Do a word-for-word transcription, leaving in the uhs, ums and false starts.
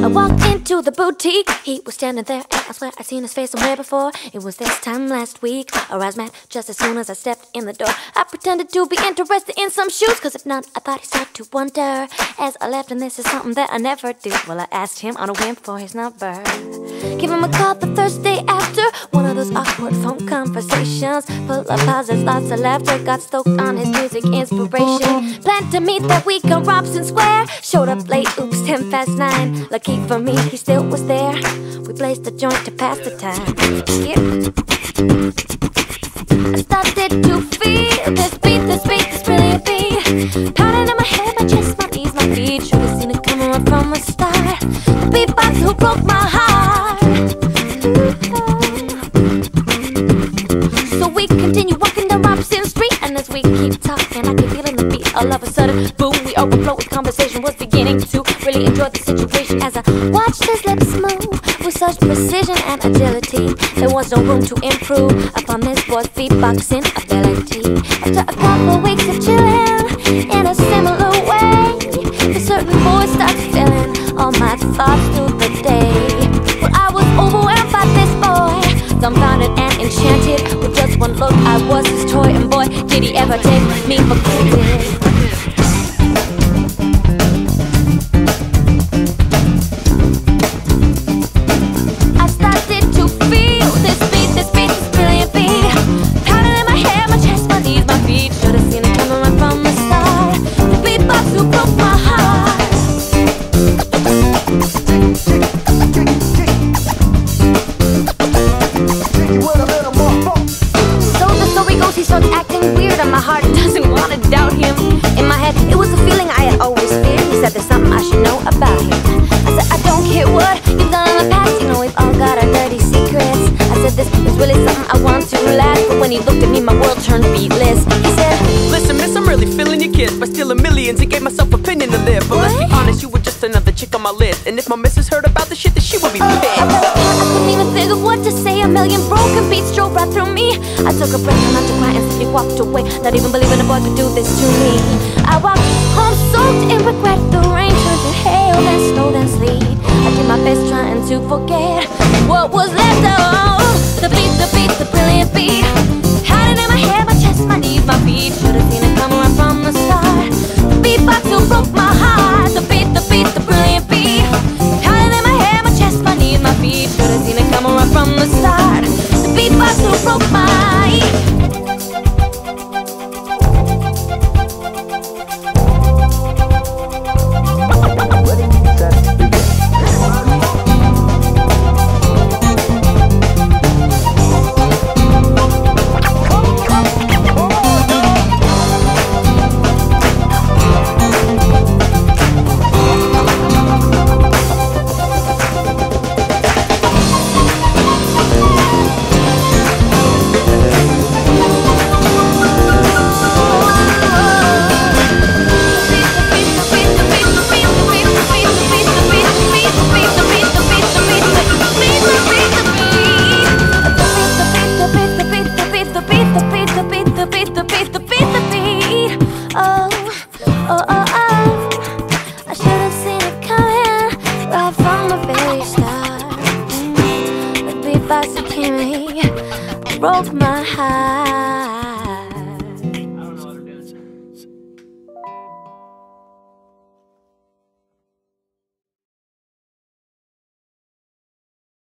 I walked into the boutique, he was standing there, and I swear I'd seen his face somewhere before. It was this time last week, or I was mad just as soon as I stepped in the door. I pretended to be interested in some shoes, cause if not, I thought he started to wonder. As I left, and this is something that I never do, well, I asked him on a whim for his number. Give him a call the Thursday after, one of those awkward phone conversations, full of pauses, lots of laughter, got stoked on his music inspiration. Planned to meet that week on Robson Square, showed up late, oops, ten past nine. Lucky for me, he still was there. We blazed the joint to pass the time. Yeah. I started to feel this beat, this beat, this brilliant beat, pounding in my head, my chest, my knees, my feet. Should've seen it coming right from the start. The beatbox who broke my heart. So we continue walking down Robson Street, and as we keep talking, I keep feeling the beat. All of a sudden, boom, we overflow with conversation. Was beginning to really enjoy the situation as I watched his lips move with such precision and agility. There was no room to improve upon this boy's beatboxing ability. After a couple weeks of chilling in a similar way, a certain voice starts filling all my thoughts through the day. Well, I was overwhelmed by this boy, dumbfounded and enchanted. With just one look, I was his toy, and boy, did he ever take me for granted. He starts acting weird and my heart doesn't want to doubt him. In my head, it was a feeling I had always feared. He said there's something I should know about him. I said I don't care what you've done in the past, you know we've all got our dirty secrets. I said this is really something I want to last, but when he looked at me, my world turned beatless. He said, listen miss, I'm really feeling your kiss by stealing millions and gave myself a penny to live. But let's be honest, you were just another chick on my list, and if my missus heard about the shit, then she would be pissed. I, I couldn't even think of what to say. A million broken beats drove right through me. I took a breath and I took my and simply walked away, not even believing a boy could do this to me. I walked home soaked in regret. The rain turned to hail, then snow, then sleet. I did my best trying to forget what was left of the beat, the beat, the brilliant beat. Had it in my head, my chest, my knees, my feet. Should've seen it coming right from the start. The beatbox who broke my heart. The beat, the beat, the brilliant beat. Had it in my head, my chest, my knees, my feet. Should've seen it coming right from the start. The beatbox who broke my heart. Broke my heart.